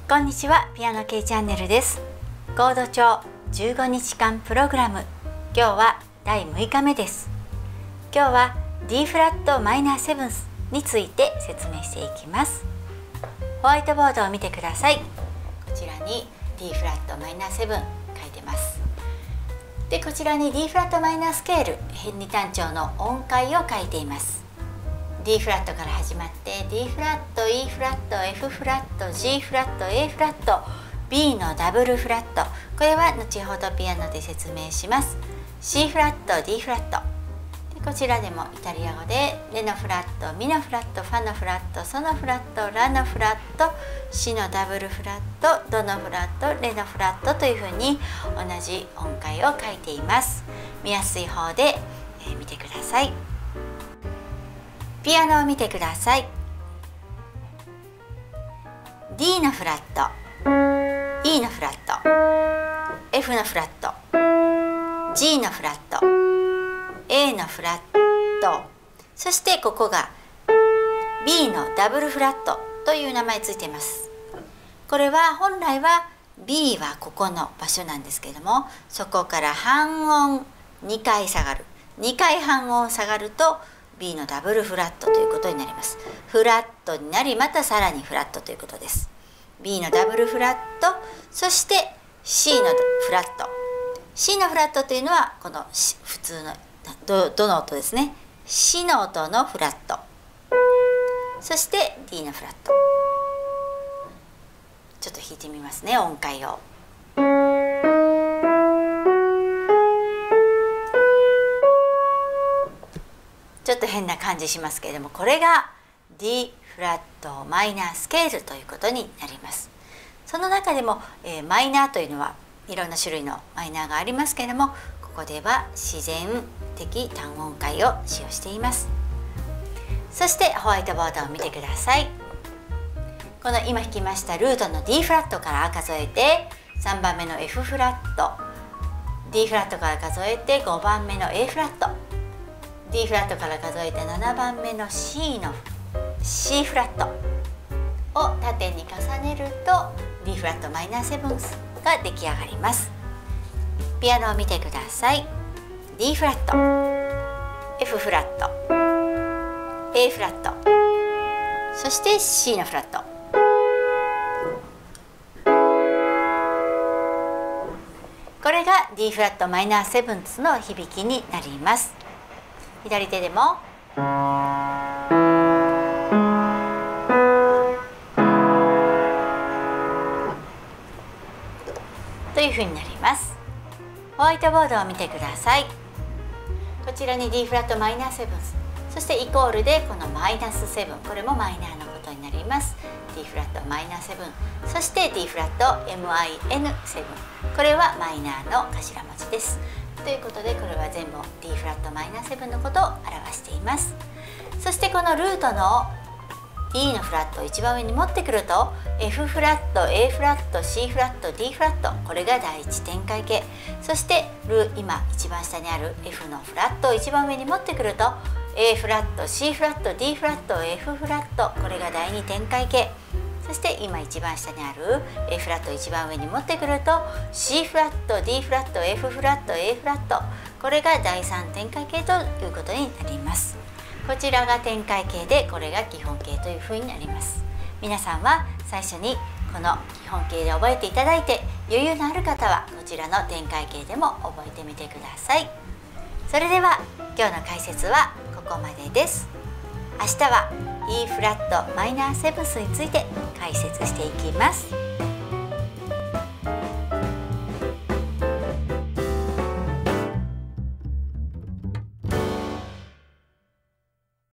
こんにちは、ピアノ系チャンネルです。コード調15日間プログラム、今日は第6日目です。今日は D フラットマイナーセブンスについて説明していきます。ホワイトボードを見てください。こちらに D フラットマイナーセブン書いてます。で、こちらに D フラットマイナースケール2単調の音階を書いています。D フラットから始まって D フラット、E フラット、F フラット、G フラット、A フラット、B のダブルフラット、これは後ほどピアノで説明します。C フラット、D フラットで、こちらでもイタリア語でレのフラット、ミのフラット、ファのフラット、ソのフラット、ラのフラット、シのダブルフラット、ドのフラット、レのフラットというふうに同じ音階を書いています。見やすい方で見てください。ピアノを見てください。 D のフラット、E のフラット、F のフラット、G のフラット、A のフラット、そしてここが B のダブルフラットという名前ついています。これは本来は B はここの場所なんですけれども、そこから半音2回下がる、2回半音下がるとB のダブルフラットということになります。フラットになり、またさらにフラットということです。B のダブルフラット、そして C のフラット。C のフラットというのはこの普通のどの音ですね。C の音のフラット。そして D のフラット。ちょっと弾いてみますね、音階を。ちょっと変な感じしますけれども、これが D フラットマイナースケールということになります。その中でも、マイナーというのはいろんな種類のマイナーがありますけれども、ここでは自然的単音階を使用しています。そしてホワイトボードを見てください。この今弾きましたルートの D フラットから数えて3番目の F フラット、 D フラットから数えて5番目の A フラット、D フラットから数えて7番目の C の C フラットを縦に重ねると D フラットマイナーセブンスが出来上がります。ピアノを見てください。 D フラット、 F フラット、 A フラット、そして C のフラット。これが D フラットマイナーセブンスの響きになります。左手でもというふうになります。ホワイトボードを見てください。こちらに D フラットマイナーセブンス、そしてイコールでこのマイナス7、これもマイナーのことになります。 D フラットマイナー7、そして D フラット MIN7、これはマイナーの頭文字です。ということで、これは全部 D フラットマイナー7のことを表しています。そしてこのルートの D のフラットを一番上に持ってくると F フラット、A フラット、C フラット、D フラット、これが第一展開形。そして今一番下にある F のフラットを一番上に持ってくると A フラット、C フラット、D フラット、F フラット、これが第二展開形。そして今一番下にある A フラットを一番上に持ってくると C フラット、D フラット、F フラット、A フラット、これが第3展開形ということになります。こちらが展開形で、これが基本形というふうになります。皆さんは最初にこの基本形で覚えていただいて、余裕のある方はこちらの展開形でも覚えてみてください。それでは今日の解説はここまでです。明日は E フラットマイナーセブンスについて解説していきます。